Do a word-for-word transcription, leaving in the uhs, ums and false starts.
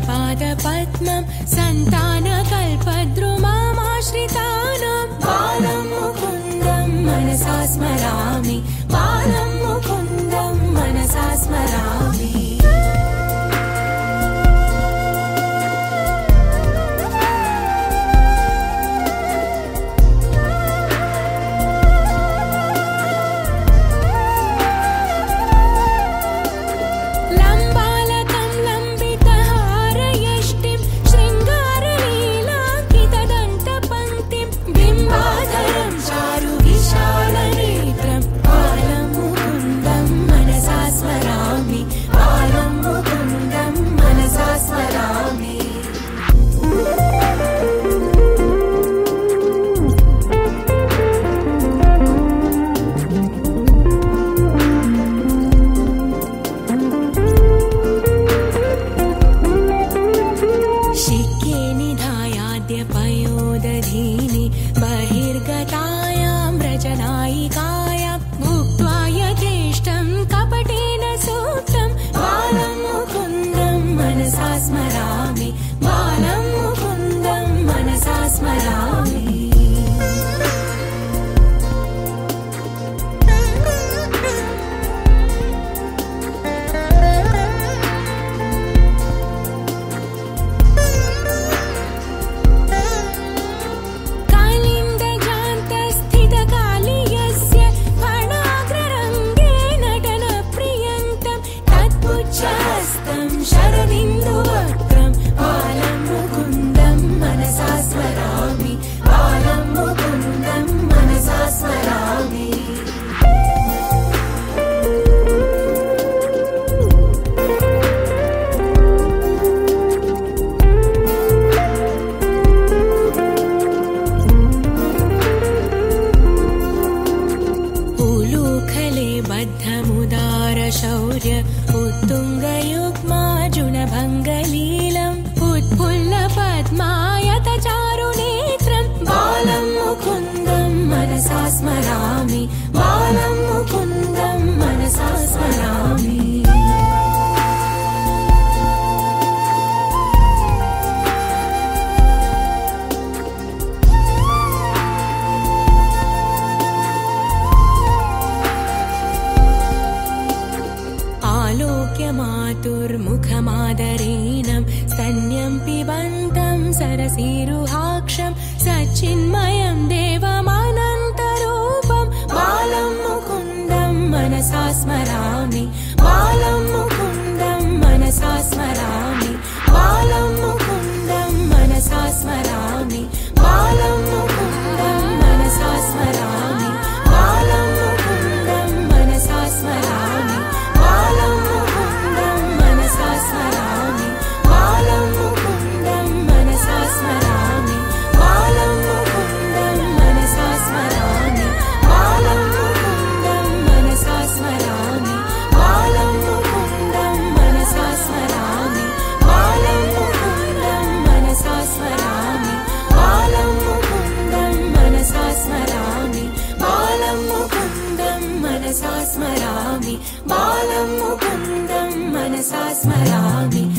पादपद्मं सन्तानकल्पद्रुमामाश्रितानां बालं मुकुन्दं मनसा स्मरामि बालं मुकुन्दं मनसा स्मरामि पयोदधीनि बहिर्गतायां व्रजनायिकायां भुक्त्वा यथेष्टं कपटेन सूक्तं बालं मुकुन्दं मनसा स्मरामि बालं मुकुन्दं मनसा स्मरामि शरदिन्दुवक्त्रं बालं मुकुन्दं मनसा स्मरामि बालं मुकुन्दं मनसा स्मरामि उलूखले बद्धमुदारशौर्य उत्तुङ्गयुग्मार्जुनभङ्गलीलम् उत्फुल्लपद्मायतचारुनेत्रं बालं मुकुन्दं मनसा स्मरामि बालं मुकुन्दं मनसा स्मरामि मातुर्मुखमादरेणं स्तन्यं पिबन्तं सरसीरुहाक्षं सच्चिन्मयं देवमनन्तरूपं बालं मुकुन्दं मनसा स्मरामि बालं मुकुन्दं मनसा स्मरामि बालं मुकुन्दं मनसा स्मरामि बालं मुकुन्दं मनसा स्मरामि बालं मुकुन्दं मनसा स्मरामि बालं स्मरामि बालं मुकुन्दं मनसा स्मरामि बालं मुकुन्दं मनसा स्मरामि बालं मुकुन्दं मनसा स्मरामि बालं मुकुन्दं मनसा स्मरामि बालं मुकुन्दं मनसा स्मरामि बालं मुकुन्दं मनसा स्मरामि बालं मुकुन्दं मनसा स्मरामि बालं मुकुन्दं मनसा स्मरामि